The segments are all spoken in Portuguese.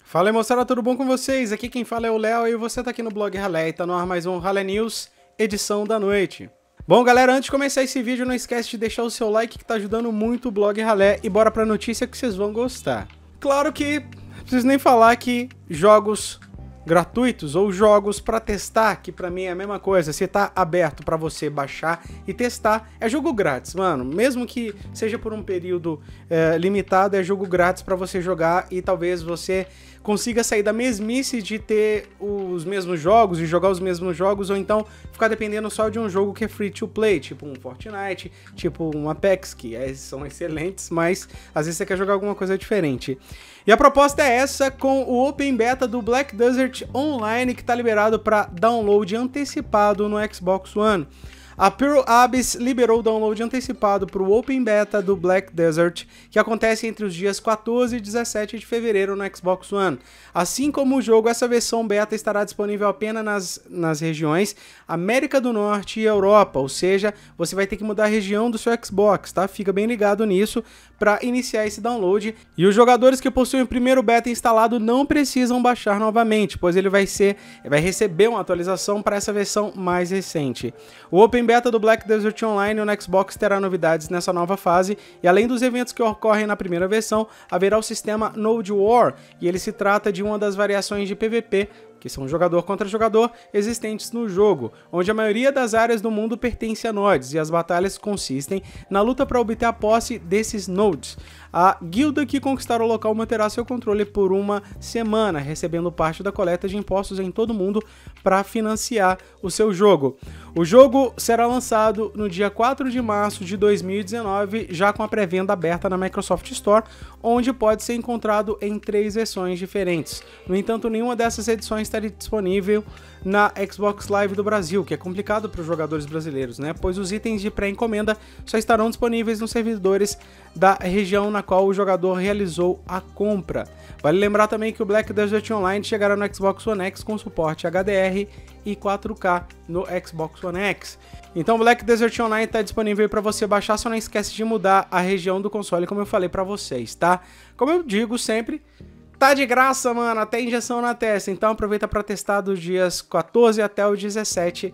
Fala aí, moçada, tudo bom com vocês? Aqui quem fala é o Léo e você tá aqui no Blog Ralé e tá no ar mais um Ralé News, edição da noite. Bom, galera, antes de começar esse vídeo, não esquece de deixar o seu like que tá ajudando muito o Blog Ralé e bora pra notícia que vocês vão gostar. Claro que não preciso nem falar que jogos gratuitos ou jogos pra testar, que pra mim é a mesma coisa, se tá aberto pra você baixar e testar, é jogo grátis, mano. Mesmo que seja por um período limitado, é jogo grátis pra você jogar e talvez você consiga sair da mesmice de ter os mesmos jogos e jogar os mesmos jogos, ou então ficar dependendo só de um jogo que é free to play, tipo um Fortnite, tipo um Apex, que são excelentes, mas às vezes você quer jogar alguma coisa diferente. E a proposta é essa, com o Open Beta do Black Desert Online, que está liberado para download antecipado no Xbox One. A Pearl Abyss liberou o download antecipado para o Open Beta do Black Desert, que acontece entre os dias 14 e 17 de fevereiro no Xbox One. Assim como o jogo, essa versão beta estará disponível apenas nas regiões América do Norte e Europa, ou seja, você vai ter que mudar a região do seu Xbox, tá? Fica bem ligado nisso para iniciar esse download. E os jogadores que possuem o primeiro beta instalado não precisam baixar novamente, pois ele vai receber uma atualização para essa versão mais recente. O Open Beta do Black Desert Online no Xbox terá novidades nessa nova fase, e além dos eventos que ocorrem na primeira versão, haverá o sistema Node War, e ele se trata de uma das variações de PVP, que são jogador contra jogador, existentes no jogo, onde a maioria das áreas do mundo pertence a nodes, e as batalhas consistem na luta para obter a posse desses nodes. A guilda que conquistar o local manterá seu controle por uma semana, recebendo parte da coleta de impostos em todo o mundo para financiar o seu jogo. O jogo será lançado no dia 4 de março de 2019, já com a pré-venda aberta na Microsoft Store, onde pode ser encontrado em 3 versões diferentes. No entanto, nenhuma dessas edições estaria disponível na Xbox Live do Brasil, que é complicado para os jogadores brasileiros, né? Pois os itens de pré-encomenda só estarão disponíveis nos servidores da região na qual o jogador realizou a compra. Vale lembrar também que o Black Desert Online chegará no Xbox One X com suporte HDR e 4K no Xbox One X. Então o Black Desert Online está disponível para você baixar, só não esquece de mudar a região do console, como eu falei para vocês, tá? Como eu digo sempre, tá de graça, mano, até injeção na testa, então aproveita para testar dos dias 14 até o dia 17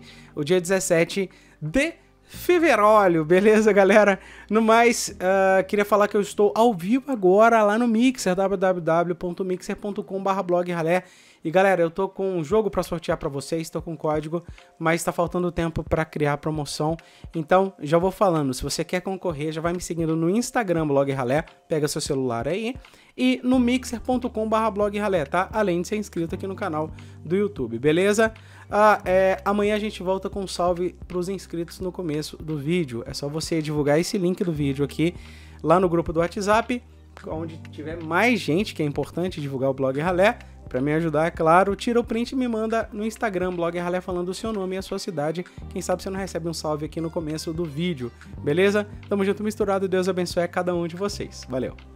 de fevereiro, beleza, galera? No mais, queria falar que eu estou ao vivo agora lá no Mixer, www.mixer.com/blogralé. E galera, eu tô com um jogo para sortear para vocês, tô com código, mas tá faltando tempo para criar a promoção. Então, já vou falando, se você quer concorrer, já vai me seguindo no Instagram, Blog Ralé, pega seu celular aí, e no mixer.com/blogralé, tá? Além de ser inscrito aqui no canal do YouTube, beleza? Amanhã a gente volta com um salve pros inscritos no começo do vídeo. É só você divulgar esse link do vídeo aqui, lá no grupo do WhatsApp, onde tiver mais gente, que é importante divulgar o Blog Ralé. Pra me ajudar, é claro, tira o print e me manda no Instagram, Blog Ralé, falando o seu nome e a sua cidade. Quem sabe você não recebe um salve aqui no começo do vídeo, beleza? Tamo junto misturado, Deus abençoe a cada um de vocês. Valeu!